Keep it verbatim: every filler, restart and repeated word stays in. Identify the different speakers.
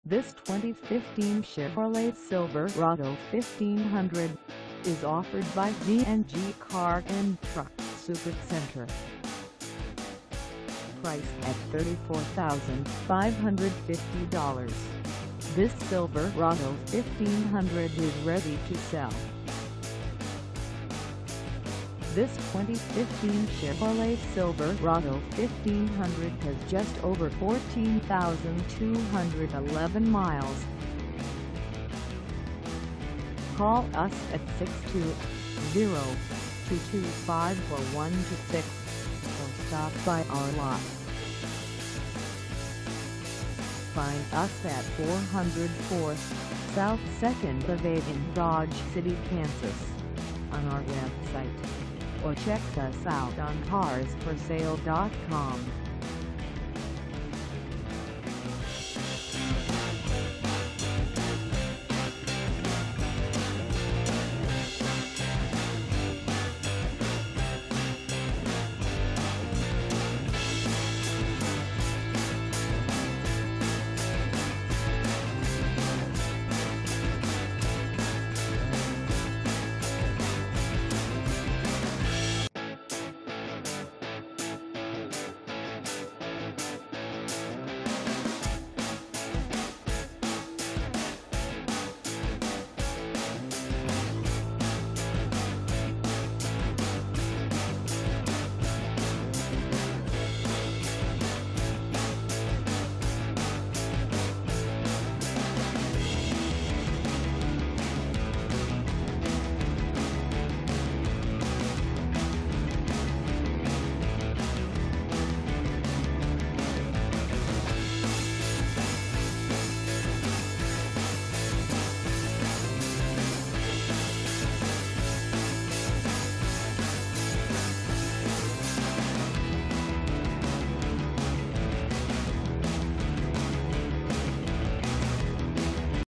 Speaker 1: This twenty fifteen Chevrolet Silverado fifteen hundred is offered by GandG Car and Truck Supercenter. Priced at thirty-four thousand five hundred fifty dollars, this Silverado fifteen hundred is ready to sell. This twenty fifteen Chevrolet Silverado fifteen hundred has just over fourteen thousand two hundred eleven miles. Call us at six two zero, two two five, four one two six or stop by our lot. Find us at four hundred four South second Ave Dodge City, Kansas on our website, or check us out on cars for sale dot com.